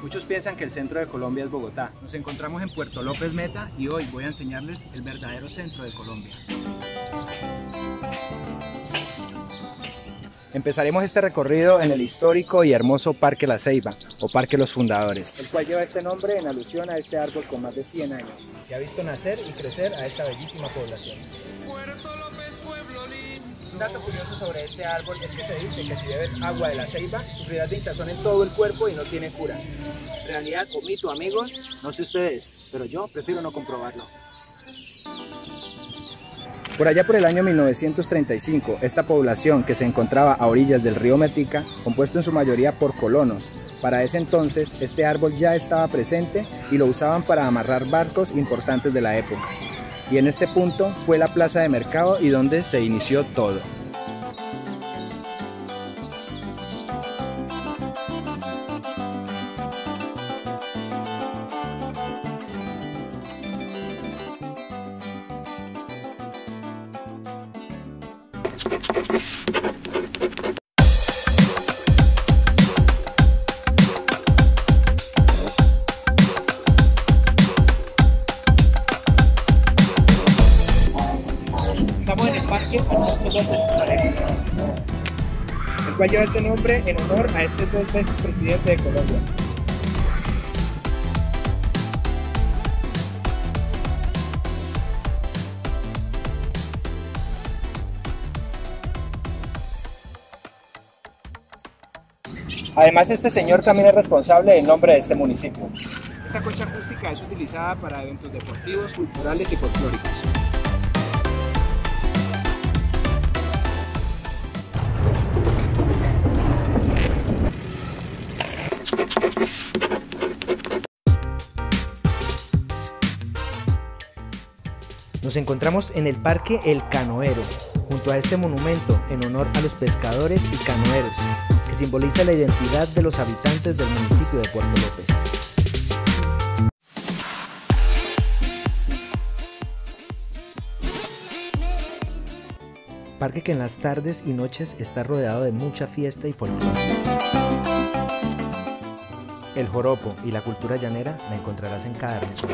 Muchos piensan que el centro de Colombia es Bogotá. Nos encontramos en Puerto López Meta y hoy voy a enseñarles el verdadero centro de Colombia. Empezaremos este recorrido en el histórico y hermoso Parque La Ceiba, o Parque Los Fundadores, el cual lleva este nombre en alusión a este árbol con más de 100 años, que ha visto nacer y crecer a esta bellísima población. Un dato curioso sobre este árbol es que se dice que si bebes agua de la ceiba, sufrirás de hinchazón en todo el cuerpo y no tiene cura. Realidad o mito, amigos, no sé ustedes, pero yo prefiero no comprobarlo. Por allá por el año 1935, esta población que se encontraba a orillas del río Metica, compuesto en su mayoría por colonos, para ese entonces este árbol ya estaba presente y lo usaban para amarrar barcos importantes de la época. Y en este punto fue la plaza de mercado y donde se inició todo. Estamos en el Parque Alfonso López, el cual lleva este nombre en honor a este 2 veces presidente de Colombia. Además, este señor también es responsable del nombre de este municipio. Esta concha acústica es utilizada para eventos deportivos, culturales y folclóricos. Nos encontramos en el Parque El Canoero, junto a este monumento en honor a los pescadores y canoeros, que simboliza la identidad de los habitantes del municipio de Puerto López. Parque que en las tardes y noches está rodeado de mucha fiesta y folclore. El joropo y la cultura llanera la encontrarás en cada rincón.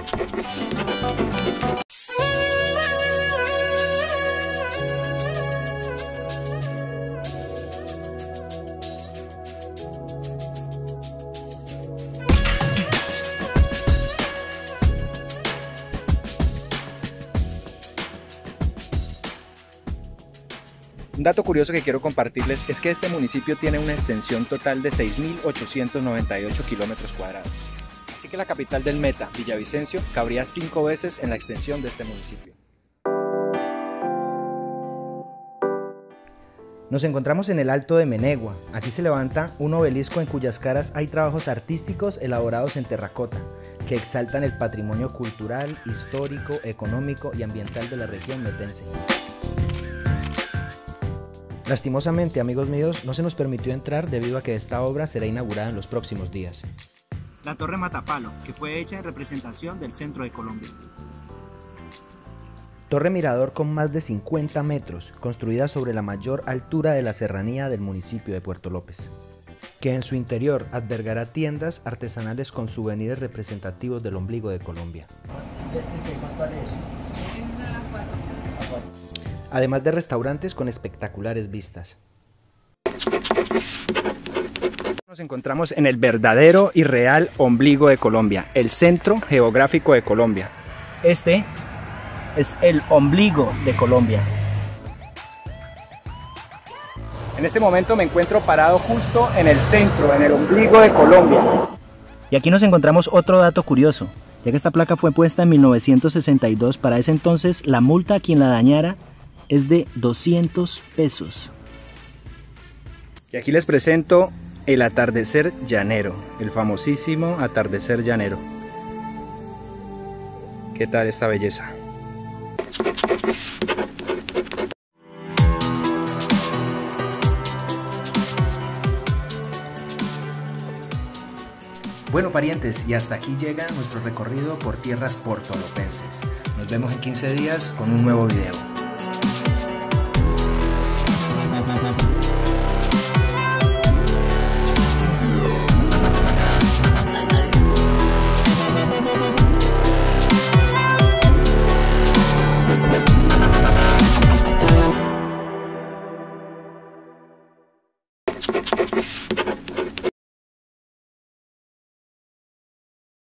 Un dato curioso que quiero compartirles es que este municipio tiene una extensión total de 6.898 kilómetros cuadrados. Así que la capital del Meta, Villavicencio, cabría 5 veces en la extensión de este municipio. Nos encontramos en el Alto de Menegua. Aquí se levanta un obelisco en cuyas caras hay trabajos artísticos elaborados en terracota, que exaltan el patrimonio cultural, histórico, económico y ambiental de la región metense. Lastimosamente, amigos míos, no se nos permitió entrar debido a que esta obra será inaugurada en los próximos días. La Torre Matapalo, que fue hecha en representación del centro de Colombia. Torre mirador con más de 50 metros, construida sobre la mayor altura de la serranía del municipio de Puerto López, que en su interior albergará tiendas artesanales con souvenirs representativos del ombligo de Colombia. Además de restaurantes con espectaculares vistas. Nos encontramos en el verdadero y real ombligo de Colombia, el centro geográfico de Colombia. Este es el ombligo de Colombia. En este momento me encuentro parado justo en el centro, en el ombligo de Colombia. Y aquí nos encontramos otro dato curioso, ya que esta placa fue puesta en 1962, para ese entonces la multa a quien la dañara es de 200 pesos. Y aquí les presento el atardecer llanero, el famosísimo atardecer llanero. ¿Qué tal esta belleza? Bueno, parientes, y hasta aquí llega nuestro recorrido por tierras portolopenses. Nos vemos en 15 días con un nuevo video.